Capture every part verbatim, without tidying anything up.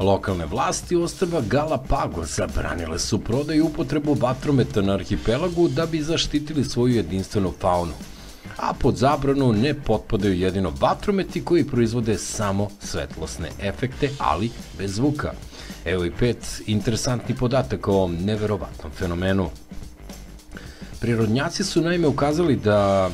Lokalne vlasti ostrva Galapagos zabranile su prodaju i upotrebu vatrometa na arhipelagu da bi zaštitili svoju jedinstvenu faunu. A pod zabranu ne potpadaju jedino vatrometi koji proizvode samo svetlosne efekte, ali bez zvuka. Evo i pet interesantnih podataka o ovom neverovatnom fenomenu. Prirodnjaci su naime ukazali da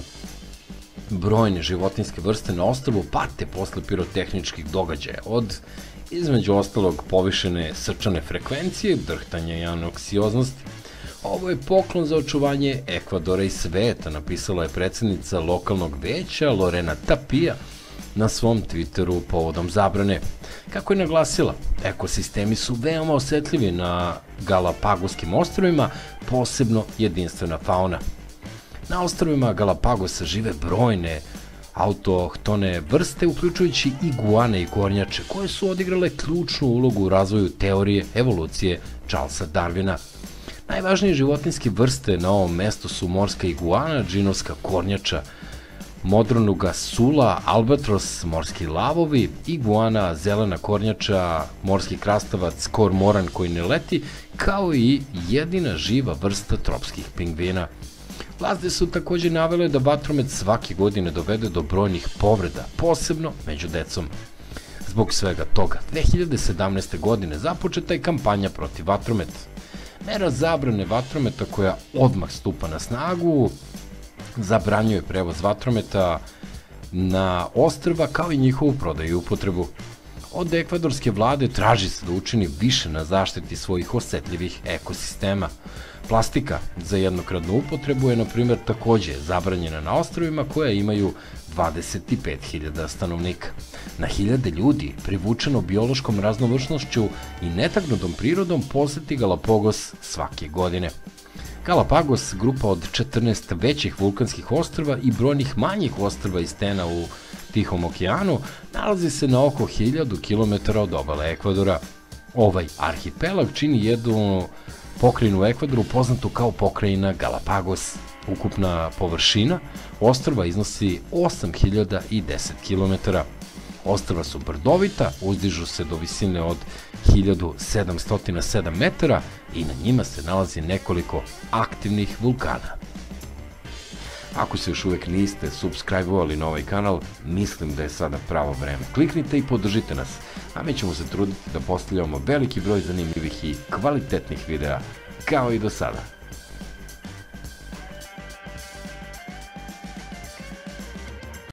brojne životinjske vrste na ostrvu pate posle pirotehničkih događaja, od između ostalog povišene srčane frekvencije, drhtanja i anoksioznosti. Ovo je poklon za očuvanje Ekvadora i sveta, napisala je predsednica lokalnog veća Lorena Tapia na svom Twitteru povodom zabrane. Kako je naglasila, ekosistemi su veoma osetljivi na Galapagoskim ostrvima, posebno jedinstvena fauna. Na ostrvima Galapagosa žive brojne autohtone vrste, uključujući iguane i kornjače, koje su odigrale ključnu ulogu u razvoju teorije evolucije Charlesa Darwina. Najvažnije životinjske vrste na ovom mestu su morska iguana, džinovska kornjača, modronuga sula, albatros, morski lavovi, iguana, zelena kornjača, morski krastavac, kormoran koji ne leti, kao i jedina živa vrsta tropskih pingvina. Vlasti su takođe navele da vatromet svake godine dovede do brojnih povreda, posebno među decom. Zbog svega toga, dve hiljade sedamnaeste. godine započeta je kampanja protiv vatrometa. Mera zabrane vatrometa koja odmah stupa na snagu zabranjuje prevoz vatrometa na ostrva kao i njihovu prodaju i upotrebu. Od ekvadorske vlade traži se da učini više na zaštiti svojih osetljivih ekosistema. Plastika za jednokratnu upotrebu je, na primjer, takođe zabranjena na ostrvima koja imaju dvadeset pet hiljada stanovnika. Na hiljade ljudi, privučeno biološkom raznovrsnošću i netaknutom prirodom, poseti Galapagos svake godine. Galapagos, grupa od četrnaest većih vulkanskih ostrva i brojnih manjih ostrva i stena u Tihom okeanu, nalazi se na oko hiljadu kilometara od obale Ekvadora. Ovaj arhipelag čini jednu pokrajinu u Ekvadoru poznatu kao pokrajina Galapagos. Ukupna površina ostrva iznosi osam hiljada deset kilometara. Ostrva su brdovita, uzdižu se do visine od hiljadu sedamsto sedam metara i na njima se nalazi nekoliko aktivnih vulkana. Ako se još uvek niste subscribe-ovali na ovaj kanal, mislim da je sada pravo vreme. Kliknite i podržite nas, a mi ćemo se truditi da postavljamo veliki broj zanimljivih i kvalitetnih videa, kao i do sada.